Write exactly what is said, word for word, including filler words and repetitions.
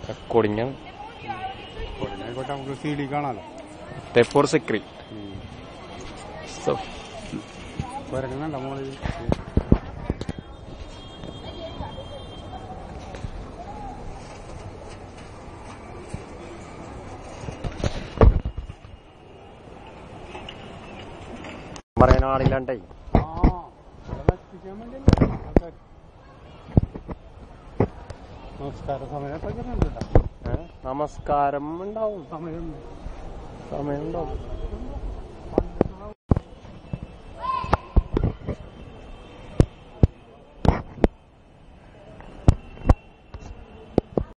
കൊടിഞ്ഞാണ് കൊടിഞ്ഞായിക്കോട്ടെ, നമുക്ക് C D കാണാലോ. തെപ്പൂർ സിക്രി കുരങ്ങണ്ട മോളിൽ. പറയാൻ ആളില്ലാണ്ടേ. നമസ്കാര സമയത്തൊക്കെ നമസ്കാരം ഉണ്ടാവും, സമയം സമയം ഉണ്ടാവും.